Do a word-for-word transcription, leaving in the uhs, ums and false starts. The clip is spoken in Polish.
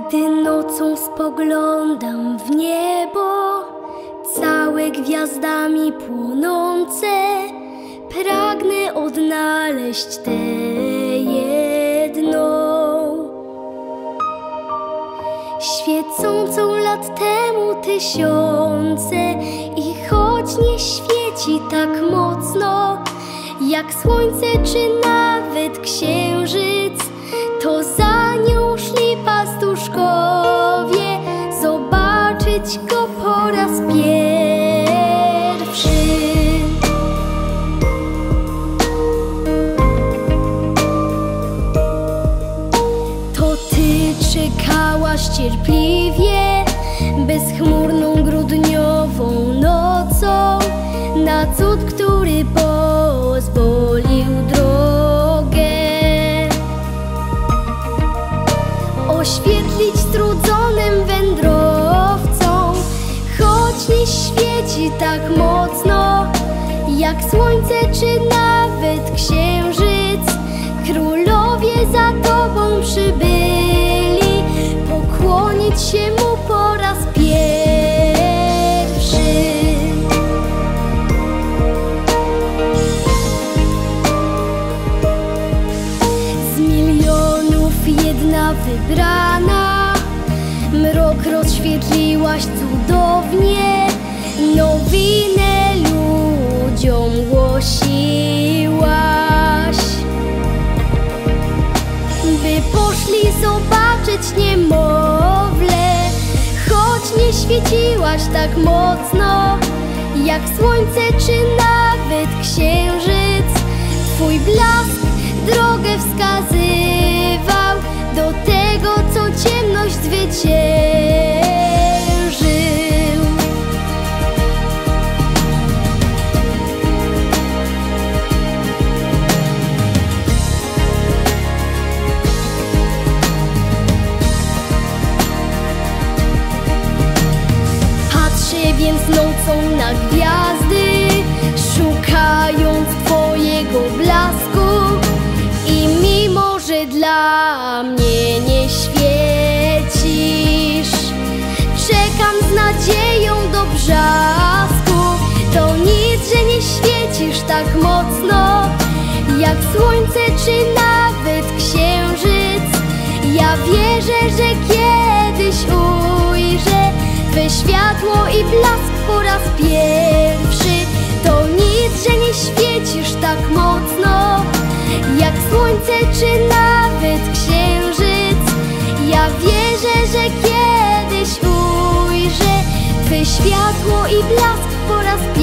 Gdy nocą spoglądam w niebo, całe gwiazdami płonące, pragnę odnaleźć tę jedną, świecącą lat temu tysiące. I choć nie świeci tak mocno jak słońce czy nawet księżyc, to za nią szli pastuszkowie zobaczyć go po raz pierwszy. To ty czekałaś cierpliwie bezchmurną grudniową nocą na cud, który pozwolił drogę oświetlić strudzonym wędrowcom. Choć nie świeci tak mocno jak słońce czy nawet księżyc, królowie za tobą przybyli pokłonić się mu po raz pierwszy. Z milionów jedna wybrana, mrok rozświetliłaś cudownie, nowinę ludziom głosiłaś, by poszli zobaczyć niemowlę. Choć nie świeciłaś tak mocno jak słońce czy nawet księżyc, twój blask drogę wskazywał do tego, co ciemność zwyciężył. Patrzę więc nocą na gwiazdy, szukając twojego blasku. I mimo że dla mnie nie świecisz, czekam z nadzieją do brzasku. To nic, że nie świecisz tak mocno jak słońce czy nawet księżyc. Ja wierzę, że kiedyś ujrzę twe światło i blask po raz pierwszy. To nic, że nie świecisz tak mocno jak słońce czy nawet księżyc. Ja wierzę, że kiedyś ujrzę twe światło i blask po raz pierwszy.